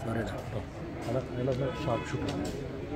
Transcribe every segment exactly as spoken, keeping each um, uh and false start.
Sorry കേട്ടോ, അത് അതിലൊന്ന് ഷാർപ്പ് ഷൂട്ട് ചെയ്യണം.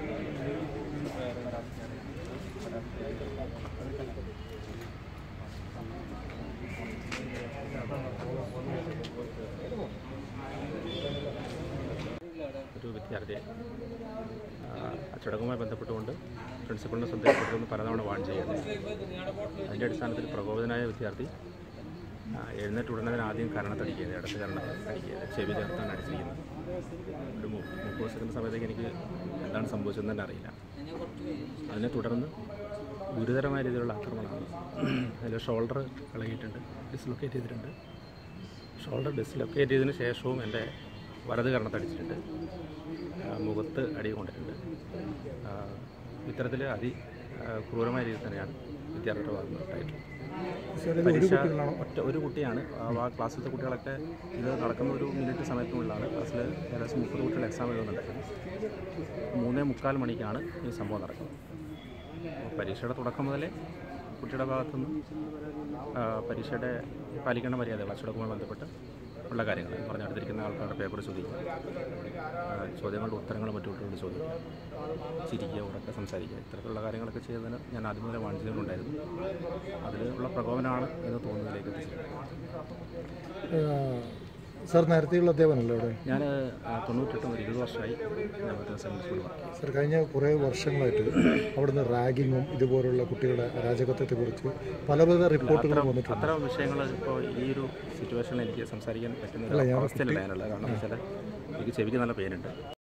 ഒരു വിദ്യാർത്ഥിയെ അച്ചടക്കവുമായി ബന്ധപ്പെട്ടുകൊണ്ട് പ്രിൻസിപ്പളിനെ ശ്രദ്ധയിൽപ്പെടുത്തുന്ന പലതവണ വാൺ ചെയ്യുന്നു. അതിൻ്റെ അടിസ്ഥാനത്തിൽ പ്രകോപിതനായ വിദ്യാർത്ഥി എഴുന്നേറ്റ് ഉടനെ ആദ്യം കരണത്തടിക്കുകയത്, ഇടത്ത് കരണത്തടിക്കുകയത്, ചെവി ചേർത്താണ് അടിച്ചിരിക്കുന്നത്. ഒരു മുപ്പത് സെക്കൻഡ് സമയത്തേക്ക് എനിക്ക് എന്താണ് സംഭവിച്ചതെന്ന് തന്നെ അറിയില്ല. അതിനെ തുടർന്ന് ഗുരുതരമായ രീതിയിലുള്ള ആക്രമണമാണ്. അതിൽ ഷോൾഡർ ഇളകിയിട്ടുണ്ട്, ഡിസ്ലൊക്കേറ്റ് ചെയ്തിട്ടുണ്ട്. ഷോൾഡർ ഡിസ്ലൊക്കേറ്റ് ചെയ്തതിന് ശേഷവും എൻ്റെ വലത് കരണത്തടിച്ചിട്ടുണ്ട്, മുഖത്ത് അടി കൊണ്ടിട്ടുണ്ട്. ഇത്തരത്തിൽ അതി ക്രൂരമായ രീതിയിൽ തന്നെയാണ് വിദ്യാർത്ഥിയുടെ ഭാഗത്ത് ഉണ്ടായിട്ടുള്ളത്. പരീക്ഷ ഒറ്റ ഒരു കുട്ടിയാണ്, ആ ക്ലാസ്സിലത്തെ കുട്ടികളൊക്കെ ഇത് നടക്കുന്ന ഒരു മിനിറ്റ് സമയത്തിനുള്ളിലാണ്. ക്ലാസ്സിൽ ഏകദേശം മുപ്പത് കുട്ടികൾ എക്സാം എഴുതുന്നുണ്ടായിരുന്നു. മൂന്നേ മുക്കാൽ മണിക്കാണ് ഈ സംഭവം നടക്കുന്നത്. പരീക്ഷയുടെ തുടക്കം മുതലേ കുട്ടിയുടെ ഭാഗത്തുനിന്ന് പരീക്ഷയുടെ പാലിക്കേണ്ട മര്യാദകൾ അച്ചടക്കവുമായി ബന്ധപ്പെട്ട് ഉള്ള കാര്യങ്ങൾ എന്ന് പറഞ്ഞാൽ അടുത്തിരിക്കുന്ന ആൾക്കാരുടെ പേപ്പർ ചോദിക്കുക, ചോദ്യങ്ങളുടെ ഉത്തരങ്ങളും മറ്റു കുട്ടികളോട് ചോദിക്കുക, ചിരിക്കുക, ഉറക്കെ സംസാരിക്കുക, ഇത്തരത്തിലുള്ള കാര്യങ്ങളൊക്കെ ചെയ്തതിന് ഞാൻ ആദ്യം മുതലേ വാണിജ്യങ്ങളുണ്ടായിരുന്നു. അതിലുള്ള പ്രകോപനമാണ് എന്ന് തോന്നുന്നതിലേക്ക് എത്തിച്ചത്. സാർ നേരത്തെയുള്ള അധ്യാപനമല്ലോ ഇവിടെ? ഞാൻ തൊണ്ണൂറ്റെട്ട് മുതൽ ഇരുപത് വർഷമായി നവോദയ സെക്കൻഡറി സ്കൂളിൽ വർക്ക് ചെയ്തു. സാർ കഴിഞ്ഞ കുറേ വർഷങ്ങളായിട്ട് അവിടുന്ന് റാഗിങ്ങും ഇതുപോലുള്ള കുട്ടികളുടെ അരാജകത്വത്തെക്കുറിച്ച് പല പല റിപ്പോർട്ടുകൾ വന്നിട്ടുണ്ട്. അത്തരം വിഷയങ്ങൾ ഇപ്പോൾ ഈ ഒരു സിറ്റുവേഷനിൽ എനിക്ക് സംസാരിക്കാൻ പറ്റുന്ന അവസ്ഥയിലല്ല ഞാനുള്ളത്. കാരണം എന്ന് വെച്ചാൽ എനിക്ക് ചെവിക്ക് നല്ല പെയിനുണ്ട്.